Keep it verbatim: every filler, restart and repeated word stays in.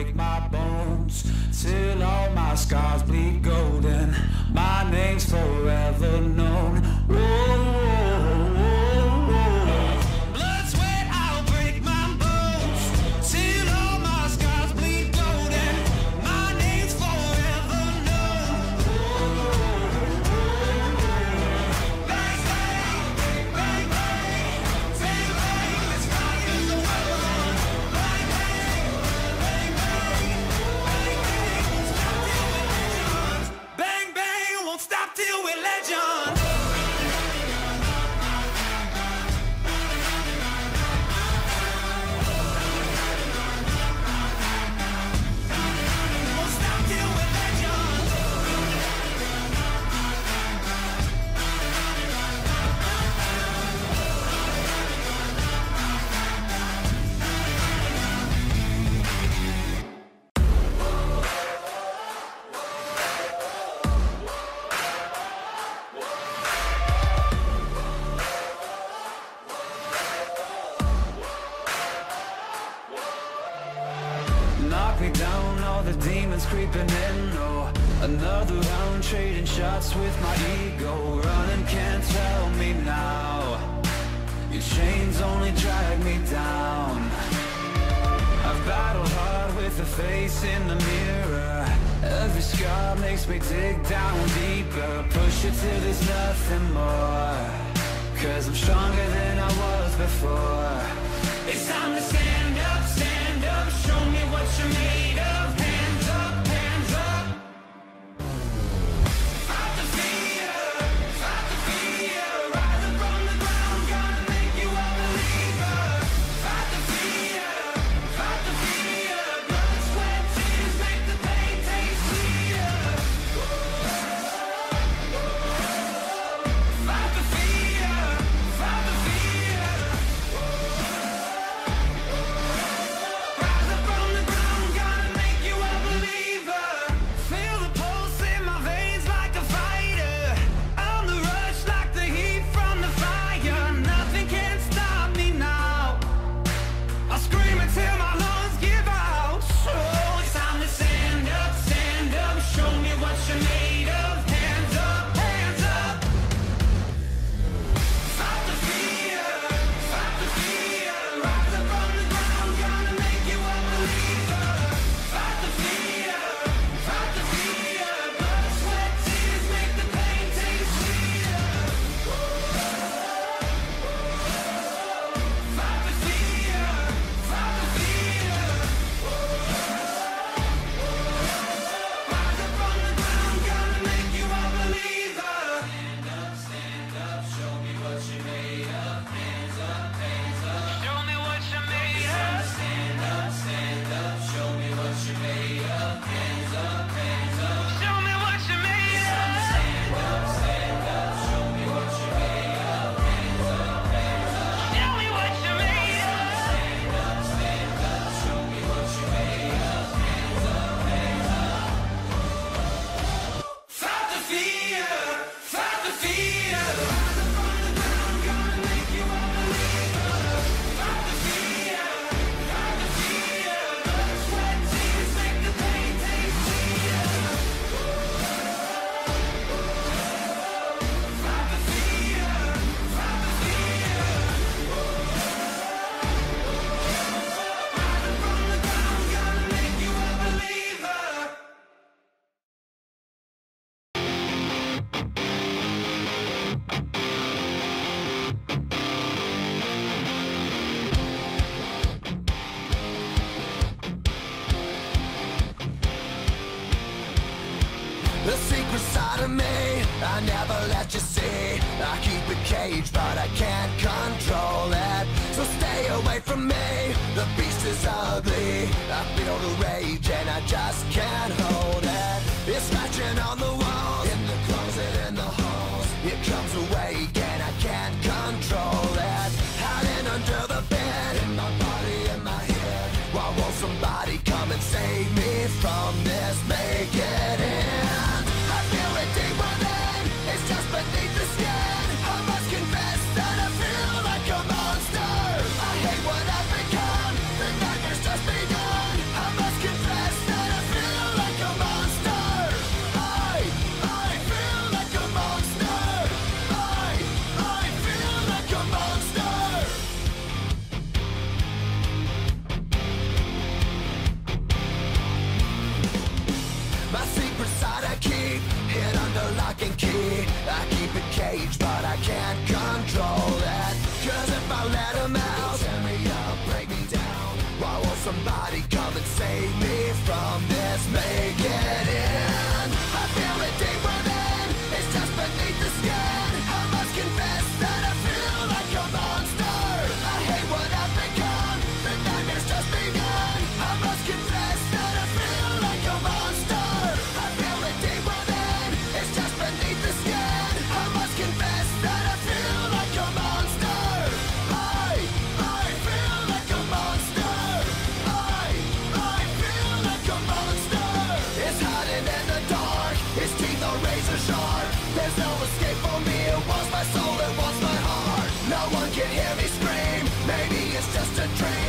break my bones, till all my scars bleed golden. My name's forever known. Whoa, whoa, whoa, whoa. Blood, sweat, I'll break my bones, till all my scars bleed golden. My name's forever known. Whoa, whoa, whoa. Bang, bang, bang, bang, bang, bang, let's fire the world. Bang, bang, bang, bang, bang, bang, won't stop till we're legends. Bang, bang, won't stop till we're legends. Won't stop till we're legends. Knock me down, all the demons creeping in. Oh, another round trading shots with my ego. Running can't tell me now. Your chains only drag me down. I've battled hard with the face in the mirror. Every scar makes me dig down deeper. Push it till there's nothing more, 'cause I'm stronger than I was before. It's time to stand up, stand up. Show me what you're made of. Hands up, hands up. Fight the fear, fight the fear. Rise up from the ground, gonna make you a believer. Fight the fear, fight the fear. Blood, sweat, tears make the pain taste sweeter. Fight the fear, fight the fear. Rise up from the ground, gonna make you a believer. Feel the pulse in my veins like a fighter. On the rush like the heat from the fire. Nothing can stop me now. I'll scream until my lungs give out. So it's time to stand up, stand up. Show me what you're made of. Hands up, hands up. Fight the fear, fight the fear. Rise up from the ground, gonna make you a believer. Fight the fear, fight the fear. Blood, sweat, tears make the pain taste sweeter. Fight the fear, fight the fear. Rise up from the ground, gonna make you a believer. Stand up, stand up. Show me what you're made of. Hands up, hands up. Show me what you're made of. Stand up, stand up. Show me what you're made of. Hands up, hands up. Show me what you're made of. Stand up, stand up. Show me what you're made of. Hands up, hands up. Show me what you're made of. Stand up, stand up. Show me what you're made of. Hands up, hands up. Fight the fear, fight the fear. Rise up from the ground, gonna make you a believer. Fight the fear, fight the fear. Blood, sweat, tears make the pain taste sweeter. Fight the fear, fight the fear. Rise up from the ground, gonna make you a believer. The secret side of me, I never let you see. I keep it caged, but I can't control it. So stay away from me, the beast is ugly. I feel the rage and I just can't hold it. It's scratching on the walls, in the closet, in the halls. It comes awake and I can't control it. Hiding under the bed, in my body, in my head. Why won't somebody come and save me from this? Make it end. I feel it deep within, it's just beneath the skin. I must confess that I feel like a monster. I hate what I've become, the nightmare's just begun. I must confess out. Tear me up, break me down. Why won't somebody come and save me from this? Make it in. I feel it deep within. It's just beneath the skin. I must confess that I feel like a monster. I hate what I've become. The nightmare's just begun. I must confess that I feel like a monster. I feel it deep within. It's just beneath the skin. I must confess that I feel like a monster. I, I feel like a monster. I, I feel like a monster. It's hiding in the dark. Its teeth are razor sharp. There's no escape for me. It wants my soul. It wants my heart. No one can hear me scream. Maybe it's just a dream.